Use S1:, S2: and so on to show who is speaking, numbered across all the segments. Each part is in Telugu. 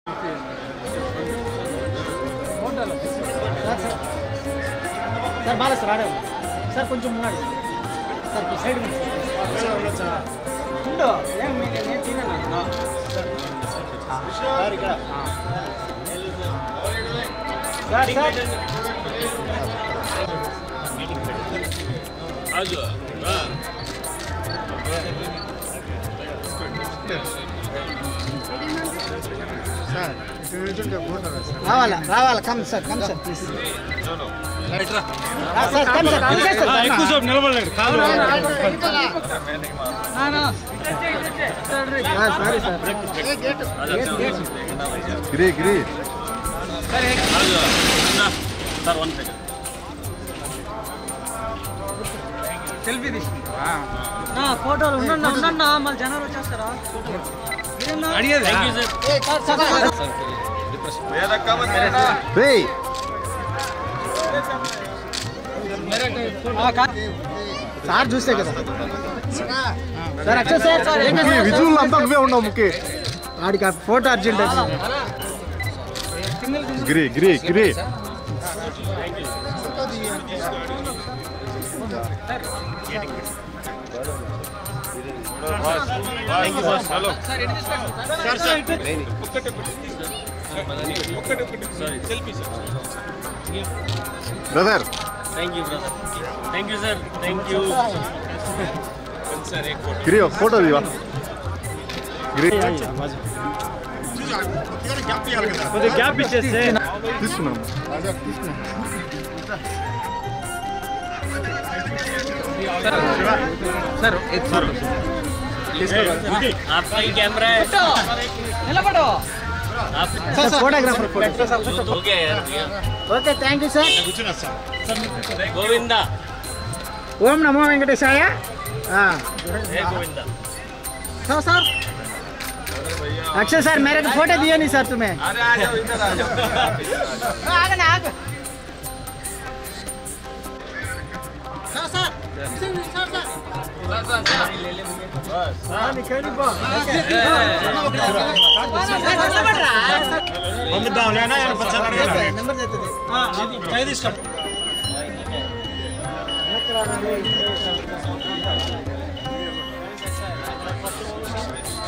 S1: సార్ బాగా సార్ ఆడే సార్ కొంచెం ఉన్నాడు సార్ సైడ్ ఉండు ఏం నేను తిన్నాను సార్ ఇక్కడ సార్ సార్
S2: ఆజు
S3: సార్
S1: రావాలా రావాలా come sir please sir come sir
S2: ఎక్కువ సేపు నిలబడలేడు కాదు
S1: sorry sir
S3: Giri Giri
S2: sir 1 second
S1: selfie తీసుకుంటా ఫోటోలు ఉండండి మళ్ళీ జనాలు వచ్చేస్తారా
S2: అడిగేది థ్యాంక్ యూ
S3: సార్
S1: సార్ చూస్తే కదా sir Akshay sir sir
S3: visual అంతా నువ్వే ఉన్నావు ముఖ్య
S1: ఆడికి ఆ photo urgent
S3: Giri Giri Giri
S2: thank you boss hello sir sir sorry selfie sir
S3: brother
S2: thank you brother thank you sir thank you sir एक फोटो
S3: గిరి ఒక ఫోటో దివా గిరి
S2: కొద్దిగా గ్యాప్ ఇచ్చేస్తే
S3: తీసుకున్నాం
S1: సార్
S2: आपका ही कैमरा है
S1: నిలబడు సార్ ఫోటోగ్రాఫర్
S2: हो गया यार
S1: okay thank you sir
S2: Govinda
S1: Om నమో వెంకటేశాయ
S2: हे गोविंदा
S1: सर अक्षय सर मेरे को फोटो दिया नहीं सर तुम्हें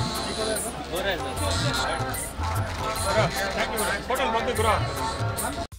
S2: फोटो